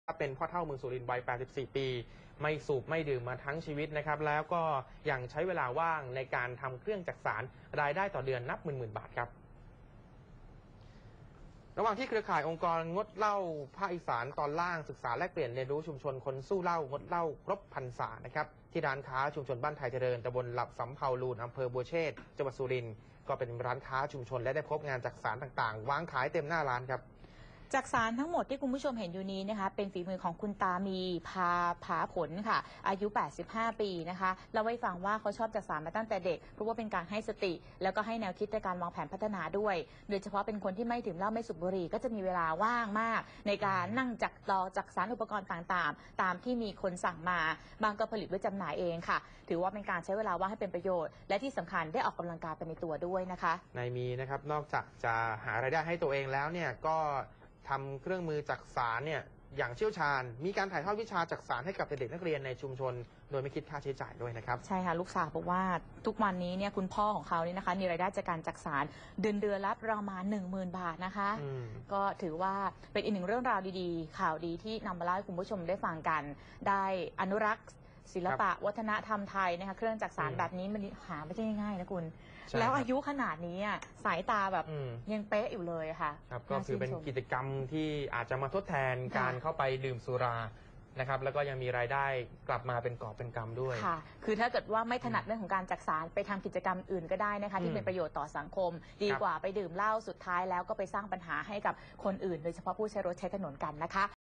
เป็นพ่อเฒ่าเมืองสุรินทร์วัย 84 ปี ไม่สูบไม่ดื่มมาทั้งชีวิตนะครับแล้วก็ยังใช้เวลาว่างในการทำเครื่องจักสานรายได้ต่อเดือนนับหมื่นบาทครับระหว่างที่เครือข่ายองค์กรงดเหล้าภาคอีสานตอนล่างศึกษาแลกเปลี่ยนเรียนรู้ชุมชนคนสู้เหล้างดเหล้าครบพรรษานะครับที่ร้านค้าชุมชนบ้านไทยเจริญตำบลหลับสำเภาลูนอำเภอบัวเชษจังหวัดสุรินทร์ก็เป็นร้านค้าชุมชนและได้พบงานจักสานต่างๆวางขายเต็มหน้าร้านครับจักสานทั้งหมดที่คุณผู้ชมเห็นอยู่นี้นะคะเป็นฝีมือของคุณตามีพาผาผลค่ะอายุ 85 ปีนะคะเราไว้ฟังว่าเขาชอบจักสานมาตั้งแต่เด็กเพราะว่าเป็นการให้สติแล้วก็ให้แนวคิดในการวางแผนพัฒนาด้วยโดยเฉพาะเป็นคนที่ไม่ดื่มเหล้าไม่สูบบุหรี่ก็จะมีเวลาว่างมากในการนั่งจักสานอุปกรณ์ต่างๆตามที่มีคนสั่งมาบางก็ผลิตไว้จำหน่ายเองค่ะถือว่าเป็นการใช้เวลาว่างให้เป็นประโยชน์และที่สำคัญได้ออกกำลังกายไปในตัวด้วยนะคะนายมีนะครับนอกจากจะหารายได้ให้ตัวเองแล้วเนี่ยก็ทำเครื่องมือจักสานเนี่ยอย่างเชี่ยวชาญมีการถ่ายทอดวิชาจักสานให้กับเด็กนักเรียนในชุมชนโดยไม่คิดค่าใช้จ่ายด้วยนะครับใช่ค่ะลูกสาวบอกว่าทุกวันนี้เนี่ยคุณพ่อของเขานี่นะคะมีรายได้จากการจักสานเดือนละประมาณ 10,000 บาทนะคะก็ถือว่าเป็นอีกหนึ่งเรื่องราวดีๆข่าวดีที่นำมาเล่าให้คุณผู้ชมได้ฟังกันได้อนุรักษ์ศิลปะวัฒนธรรมไทยนะคะเครื่องจักสานแบบนี้มันหาไม่ใช่ง่ายๆนะคุณแล้วอายุขนาดนี้สายตาแบบยังเป๊ะอยู่เลยค่ะครับก็คือเป็นกิจกรรมที่อาจจะมาทดแทนการเข้าไปดื่มสุรานะครับแล้วก็ยังมีรายได้กลับมาเป็นกอบเป็นกำด้วยค่ะคือถ้าเกิดว่าไม่ถนัดเรื่องของการจักสานไปทำกิจกรรมอื่นก็ได้นะคะที่เป็นประโยชน์ต่อสังคมดีกว่าไปดื่มเหล้าสุดท้ายแล้วก็ไปสร้างปัญหาให้กับคนอื่นโดยเฉพาะผู้ใช้รถใช้ถนนกันนะคะ